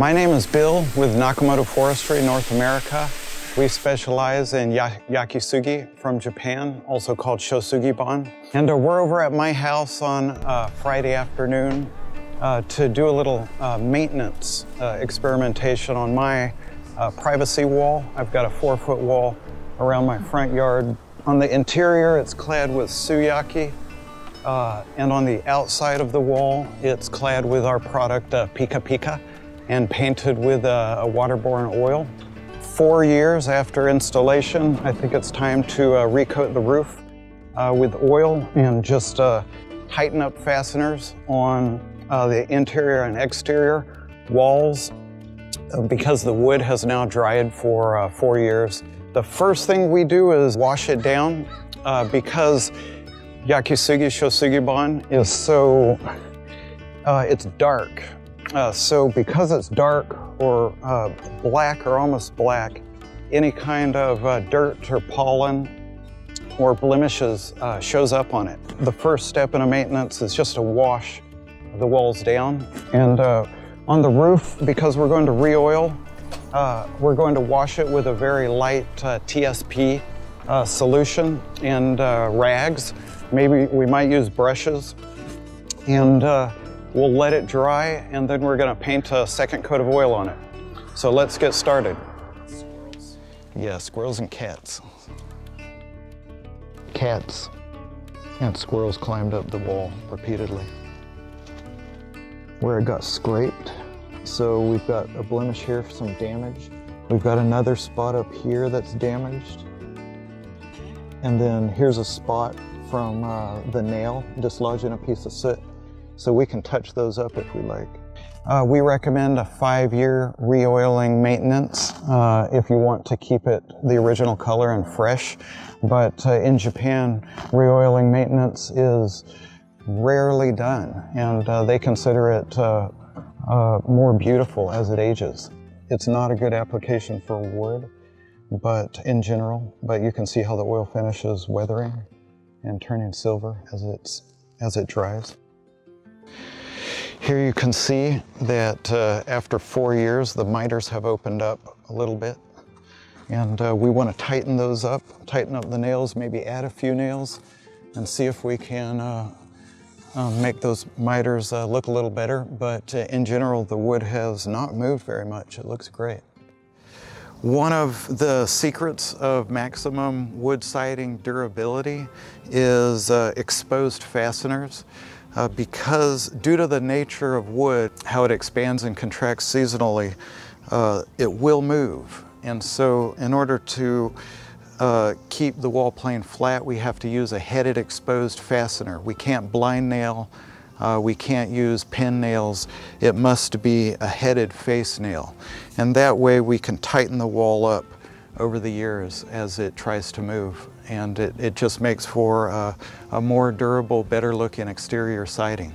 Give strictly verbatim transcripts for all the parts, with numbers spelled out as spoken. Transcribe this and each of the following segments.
My name is Bill with Nakamoto Forestry, North America. We specialize in ya Yakisugi from Japan, also called Shou Sugi bond. And uh, we're over at my house on uh, Friday afternoon uh, to do a little uh, maintenance uh, experimentation on my uh, privacy wall. I've got a four foot wall around my front yard. On the interior, it's clad with suyaki. Uh, and on the outside of the wall, it's clad with our product, uh, Pika Pika, and painted with a, a waterborne oil. Four years after installation, I think it's time to uh, recoat the roof uh, with oil and just uh, tighten up fasteners on uh, the interior and exterior walls uh, because the wood has now dried for uh, four years. The first thing we do is wash it down uh, because Yakisugi Shou Sugi bond is so, uh, it's dark. Uh, so because it's dark or uh, black or almost black, any kind of uh, dirt or pollen or blemishes uh, shows up on it. The first step in a maintenance is just to wash the walls down. And uh, on the roof, because we're going to re-oil, uh, we're going to wash it with a very light uh, T S P uh, solution and uh, rags. Maybe we might use brushes. And uh, we'll let it dry, and then we're gonna paint a second coat of oil on it. So let's get started. Squirrels. Yeah, squirrels and cats. Cats and squirrels climbed up the wall repeatedly. Where it got scraped, so we've got a blemish here for some damage. We've got another spot up here that's damaged. And then here's a spot from uh, the nail dislodging a piece of soot. So we can touch those up if we like. Uh, we recommend a five-year re-oiling maintenance uh, if you want to keep it the original color and fresh. But uh, in Japan, re-oiling maintenance is rarely done, and uh, they consider it uh, uh, more beautiful as it ages. It's not a good application for wood, but in general, but you can see how the oil finish is weathering and turning silver as, it's, as it dries. Here you can see that uh, after four years, the miters have opened up a little bit. And uh, we want to tighten those up, tighten up the nails, maybe add a few nails, and see if we can uh, uh, make those miters uh, look a little better. But uh, in general, the wood has not moved very much. It looks great. One of the secrets of maximum wood siding durability is uh, exposed fasteners. Uh, because due to the nature of wood, how it expands and contracts seasonally, uh, it will move. And so in order to uh, keep the wall plane flat, we have to use a headed exposed fastener. We can't blind nail, uh, we can't use pin nails. It must be a headed face nail. And that way we can tighten the wall up over the years as it tries to move. And it, it just makes for a, a more durable, better looking exterior siding.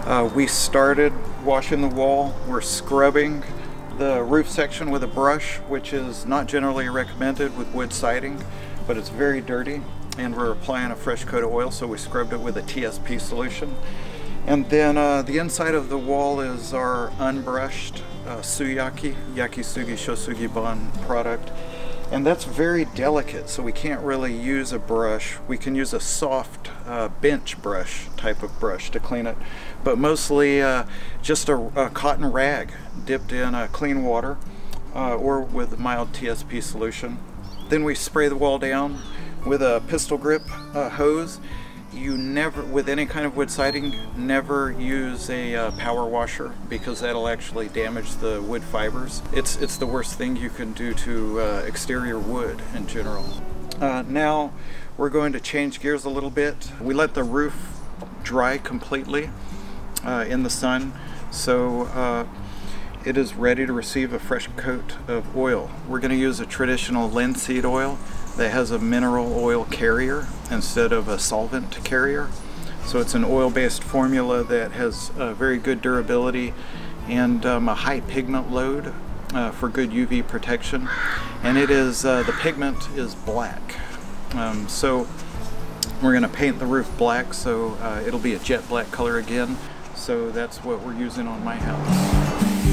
Uh, we started washing the wall. We're scrubbing the roof section with a brush, which is not generally recommended with wood siding, but it's very dirty, and we're applying a fresh coat of oil, so we scrubbed it with a T S P solution. And then uh, the inside of the wall is our unbrushed uh, Suyaki, Yakisugi, Shou Sugi bond product. And that's very delicate, so we can't really use a brush. We can use a soft uh, bench brush type of brush to clean it, but mostly uh, just a, a cotton rag dipped in uh, clean water uh, or with mild T S P solution. Then we spray the wall down with a pistol grip uh, hose. You never, with any kind of wood siding, never use a uh, power washer, because that'll actually damage the wood fibers. It's, it's the worst thing you can do to uh, exterior wood in general. Uh, now we're going to change gears a little bit. We let the roof dry completely uh, in the sun, so uh, it is ready to receive a fresh coat of oil. We're going to use a traditional linseed oil that has a mineral oil carrier instead of a solvent carrier. So it's an oil-based formula that has uh, very good durability and um, a high pigment load uh, for good U V protection. And it is, uh, the pigment is black. Um, so we're gonna paint the roof black, so uh, it'll be a jet black color again. So that's what we're using on my house.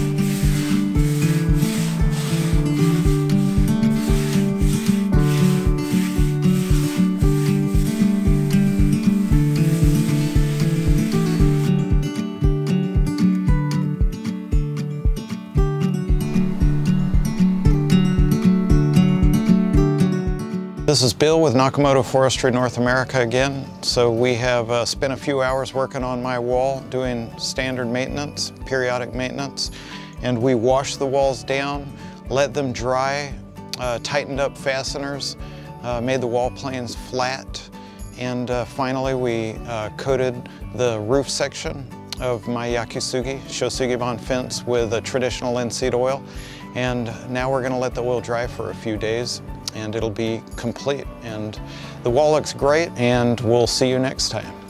This is Bill with Nakamoto Forestry North America again. So we have uh, spent a few hours working on my wall doing standard maintenance, periodic maintenance, and we washed the walls down, let them dry, uh, tightened up fasteners, uh, made the wall planes flat, and uh, finally we uh, coated the roof section of my Yakisugi, Shou Sugi bond fence with a traditional linseed oil. And now we're going to let the oil dry for a few days, and it'll be complete. And the wall looks great, and we'll see you next time.